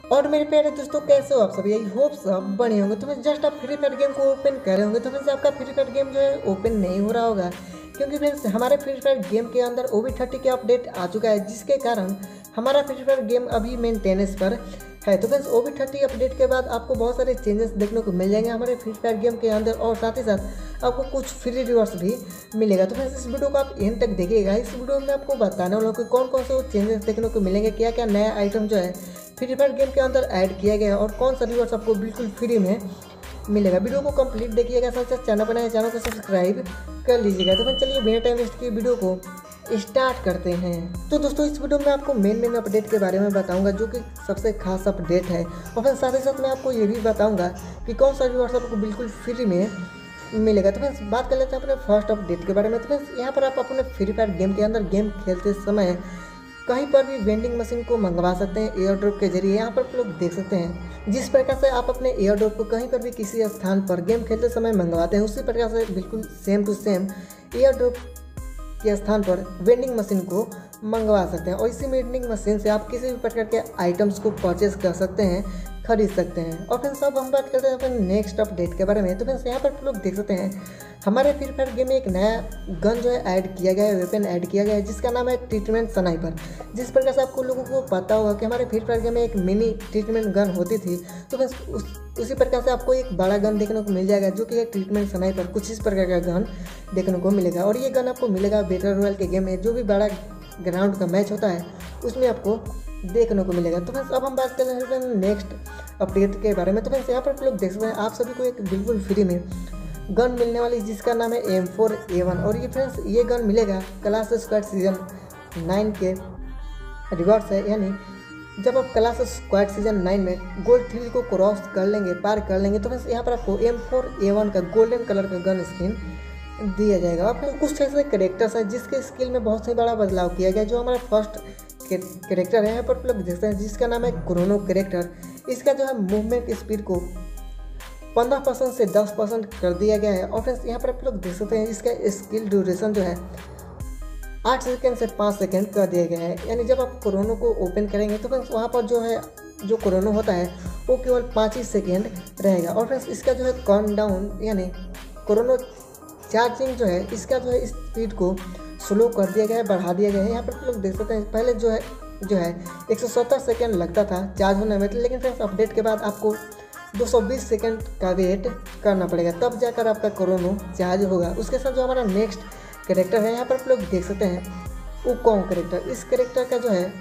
और मेरे प्यारे दोस्तों, कैसे हो आप सब? यही होप सब बने होंगे। तो मैं जस्ट आप फ्री फायर गेम को ओपन कर रहे होंगे, तो फ्रेंड्स आपका फ्री फायर गेम जो है ओपन नहीं हो रहा होगा, क्योंकि फ्रेंड्स हमारे फ्री फायर गेम के अंदर OB30 के अपडेट आ चुका है, जिसके कारण हमारा फ्री फायर गेम अभी मेंटेनेंस पर है। तो फ्रेंड्स OB30 अपडेट के बाद आपको बहुत सारे चेंजेस देखने को मिल जाएंगे हमारे फ्री फायर गेम के अंदर, और साथ ही साथ आपको कुछ फ्री रिवॉर्ड्स भी मिलेगा। तो फ्रेंड्स इस वीडियो को आप एंड तक देखिएगा। इस वीडियो में आपको बताने वाला हूँ कि कौन कौन से वो चेंजेस देखने को मिलेंगे, क्या क्या नया आइटम जो है फ्री फायर गेम के अंदर ऐड किया गया है, और कौन सा रिवॉर्ड्स आपको बिल्कुल फ्री में मिलेगा। वीडियो को कंप्लीट देखिएगा, साथ साथ चैनल बनाए चैनल को सब्सक्राइब कर लीजिएगा। तो चलिए बिना टाइम वेस्ट किए वीडियो को स्टार्ट करते हैं। तो दोस्तों इस वीडियो में आपको मेन अपडेट के बारे में बताऊंगा, जो कि सबसे खास अपडेट है, और फिर साथ ही साथ मैं आपको ये भी बताऊंगा कि कौन सा रिवॉर्ड्स आपको बिल्कुल फ्री में मिलेगा। तो फ्रेंड्स बात कर लेते हैं अपने फर्स्ट अपडेट के बारे में। तो फ्रेंड्स यहाँ पर आप अपने फ्री फायर गेम के अंदर गेम खेलते समय कहीं पर भी वेंडिंग मशीन को मंगवा सकते हैं एयर ड्रॉप के जरिए। यहाँ पर आप लोग देख सकते हैं जिस प्रकार से आप अपने एयर ड्रॉप को कहीं पर भी किसी स्थान पर गेम खेलते समय मंगवाते हैं, उसी प्रकार से बिल्कुल same to same air drop के स्थान पर वेंडिंग मशीन को मंगवा सकते हैं, और इसी वेंडिंग मशीन से आप किसी भी प्रकार के आइटम्स को परचेज कर सकते हैं, खरीद सकते हैं। और फिर सब हम बात करते हैं अपने नेक्स्ट अपडेट के बारे में। तो फ्रेंड्स यहाँ पर आप लोग देख सकते हैं हमारे फ्री फायर गेम में एक नया गन जो है ऐड किया गया है, वेपन ऐड किया गया है, जिसका नाम है ट्रीटमेंट स्नाइपर। जिस प्रकार से आपको लोगों को पता होगा कि हमारे फ्री फायर गेम में एक मिनी ट्रीटमेंट गन होती थी, तो फ्रेंड्स उसी प्रकार से आपको एक बड़ा गन देखने को मिल जाएगा, जो कि है ट्रीटमेंट स्नाइपर। कुछ इस प्रकार का गन देखने को मिलेगा, और ये गन आपको मिलेगा बैटल रॉयल के गेम में। जो भी बड़ा ग्राउंड का मैच होता है उसमें आपको देखने को मिलेगा। तो फ्रेंड्स अब हम बात कर रहे हैं नेक्स्ट अपडेट के बारे में। तो फ्रेंड्स यहाँ पर आप लोग देख सकते हैं आप सभी को एक बिल्कुल फ्री में गन मिलने वाली, जिसका नाम है M4A1। और ये फ्रेंड्स ये गन मिलेगा क्लास स्क्वाड सीजन 9 के रिवॉर्ड्स है, यानी जब आप क्लास स्क्वाड सीजन 9 में गोल्ड 3 को क्रॉस कर लेंगे, पार कर लेंगे, तो फ्रेंड्स यहाँ पर आपको M4A1 का गोल्डन कलर का गन स्किन दिया जाएगा। और फिर कुछ ऐसे कैरेक्टर्स हैं जिसके स्किल में बहुत ही बड़ा बदलाव किया गया। जो हमारा फर्स्ट कैरेक्टर है यहाँ पर लोग देखते हैं, जिसका नाम है क्रोनो कैरेक्टर। इसका जो है मूवमेंट स्पीड को 15% से 10% कर दिया गया है। और फ्रेंड्स यहाँ पर आप लोग देख सकते हैं इसका स्किल ड्यूरेशन जो है 8 सेकेंड से 5 सेकेंड कर दिया गया है। यानी जब आप क्रोनो को ओपन करेंगे तो फ्रेंड्स वहाँ पर जो है जो क्रोनो होता है वो केवल 5 ही सेकेंड रहेगा। और फ्रेंड्स इसका जो है काउंटडाउन यानी क्रोनो चार्जिंग जो है इसका जो है स्पीड को स्लो कर दिया गया है, बढ़ा दिया गया है। यहाँ पर आप लोग देख सकते हैं पहले जो है 170 सेकेंड लगता था चार्ज होने में, लेकिन फ्रेंड्स अपडेट के बाद आपको 220 सेकेंड का वेट करना पड़ेगा, तब जाकर आपका क्रोनो चार्ज होगा। उसके साथ जो हमारा नेक्स्ट कैरेक्टर है यहाँ पर आप लोग देख सकते हैं वुकोंग कैरेक्टर। इस कैरेक्टर का जो है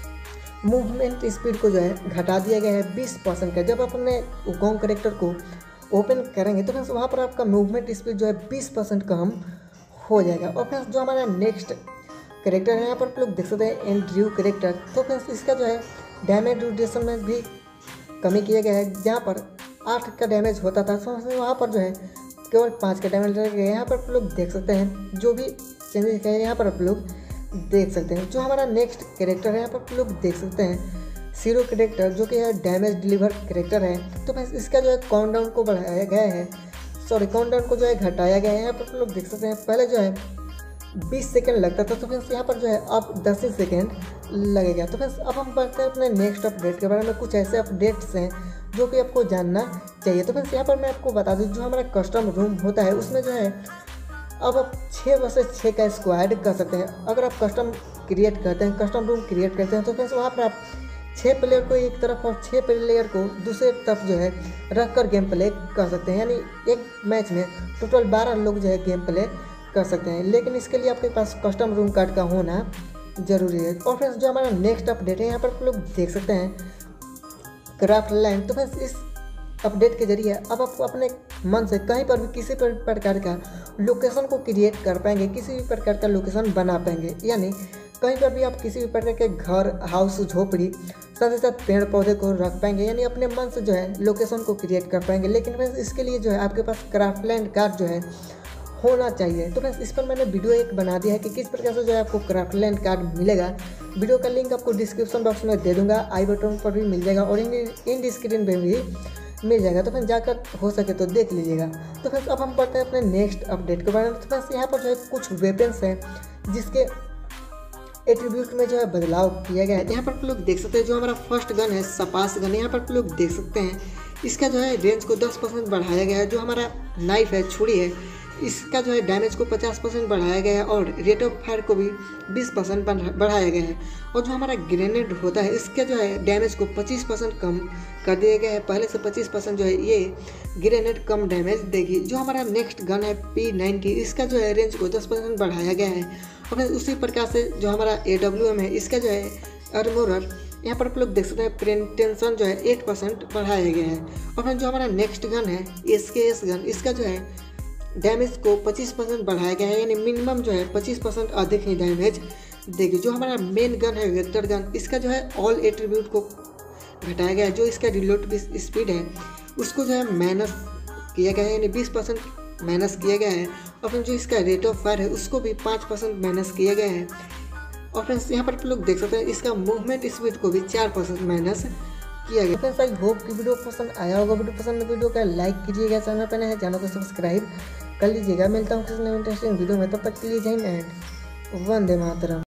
मूवमेंट स्पीड को जो है घटा दिया गया है 20% का। जब आप अपने वुकोंग कैरेक्टर को ओपन करेंगे तो फ्रेंड्स वहाँ पर आपका मूवमेंट स्पीड जो है 20% कम हो जाएगा। और फ्रेंड्स जो हमारा नेक्स्ट कैरेक्टर है यहाँ पर आप लोग देख सकते हैं एंड्रयू कैरेक्टर। तो फ्रेंड्स इसका जो है डैमेज ड्यूरेशन में भी कमी किया गया है। जहाँ पर 8 का डैमेज होता था तो वहाँ पर जो है केवल 5 का डैमेज रह गया। यहाँ पर आप लोग देख सकते हैं जो भी चेंजेस है यहाँ पर आप लोग देख सकते हैं। जो हमारा नेक्स्ट कैरेक्टर है यहाँ पर आप लोग देख सकते हैं सीरो कैरेक्टर, जो कि है डैमेज डिलीवर कैरेक्टर है। तो फ्रेंड्स इसका जो है काउंटडाउन को बढ़ाया गया है, काउंटडाउन को जो है घटाया गया है। यहाँ पर आप लोग देख सकते हैं पहले जो है 20 सेकेंड लगता था, तो फ्रेंड्स यहाँ पर जो है अब 10 सेकेंड लगेगा। तो फ्रेंड्स अब हम बढ़ते हैं अपने नेक्स्ट अपडेट के बारे में। कुछ ऐसे अपडेट्स हैं जो कि आपको जानना चाहिए। तो फ्रेंड्स यहाँ पर मैं आपको बता दूँ जो हमारा कस्टम रूम होता है उसमें जो है अब आप 6 वर्सेस 6 का स्क्वाड कर सकते हैं। अगर आप कस्टम क्रिएट करते हैं, कस्टम रूम क्रिएट करते हैं, तो फ्रेंड्स वहाँ पर आप 6 प्लेयर को एक तरफ और 6 प्लेयर को दूसरे तरफ जो है रख कर गेम प्ले कर सकते हैं। यानी एक मैच में टोटल 12 लोग जो है गेम प्ले कर सकते हैं, लेकिन इसके लिए आपके पास कस्टम रूम कार्ड का होना जरूरी है। और फ्रेंड्स जो हमारा नेक्स्ट अपडेट है यहाँ पर आप लोग देख सकते हैं क्राफ्ट लैंड। तो फ्रेंड्स इस अपडेट के जरिए अब आप अपने मन से कहीं पर भी किसी प्रकार का लोकेशन को क्रिएट कर पाएंगे, किसी भी प्रकार का लोकेशन बना पाएंगे। यानी कहीं पर भी आप किसी भी प्रकार के घर, हाउस, झोपड़ी, साथ ही साथ पेड़ पौधे को रख पाएंगे, यानी अपने मन से जो है लोकेशन को क्रिएट कर पाएंगे। लेकिन फ्रेंड्स इसके लिए जो है आपके पास क्राफ्टलैंड कार्ड जो है होना चाहिए। तो फ्रेंड्स इस पर मैंने वीडियो एक बना दिया है कि किस प्रकार से जो है आपको क्राफ्टलैंड कार्ड मिलेगा। वीडियो का लिंक आपको डिस्क्रिप्शन बॉक्स में दे दूंगा, आई बटन पर भी मिल जाएगा और इन स्क्रीन पर भी मिल जाएगा। तो फ्रेंड्स जाकर हो सके तो देख लीजिएगा। तो फ्रेंड्स अब हम पढ़ते हैं अपने नेक्स्ट अपडेट के बारे में। तो फ्रेंड्स यहाँ पर जो है कुछ वेपन्स हैं जिसके एट्रीब्यूट में जो है बदलाव किया गया है। यहाँ पर आप लोग देख सकते हैं जो हमारा फर्स्ट गन है सपास गन, यहाँ पर आप लोग देख सकते हैं इसका जो है रेंज को 10% बढ़ाया गया है। जो हमारा नाइफ है, छुरी है, इसका जो है डैमेज को 50% बढ़ाया गया है और रेट ऑफ फायर को भी 20% बढ़ाया गया है। और जो हमारा ग्रेनेड होता है इसके जो है डैमेज को 25% कम कर दिया गया है। पहले से 25% जो है ये ग्रेनेड कम डैमेज देगी। जो हमारा नेक्स्ट गन है P90, इसका जो है रेंज को 10% बढ़ाया गया है। और फिर उसी प्रकार से जो हमारा AWM है, इसका जो है आर्मोरर, यहाँ पर आप लोग देख सकते हैं प्रेटेंशन जो है 8% बढ़ाया गया है। और फिर जो हमारा नेक्स्ट गन है SKS गन, इसका जो है डैमेज को 25% बढ़ाया गया है, यानी मिनिमम जो है 25% अधिक ही डैमेज देगी। जो हमारा मेन गन है वेक्टर गन, इसका जो है ऑल एट्रीब्यूट को घटाया गया है। जो इसका रिलोड स्पीड है उसको जो है माइनस किया गया है, यानी 20% माइनस किया गया है। और फिर जो इसका रेट ऑफ फायर है उसको भी 5% माइनस किया गया है। और फ्रेंड्स यहाँ पर आप लोग देख सकते हैं इसका मूवमेंट स्पीड को भी 4% माइनस किया गया। फ्रेंड्स आई होप कि वीडियो पसंद आया होगा। वीडियो पसंद वीडियो का लाइक कीजिएगा, चैनल पर नए हैं चैनल को सब्सक्राइब कर लीजिएगा। मिलता हूँ किसी नए इंटरेस्टिंग वीडियो में, तब तक के लिए जय हिंद एंड वंदे मातरम।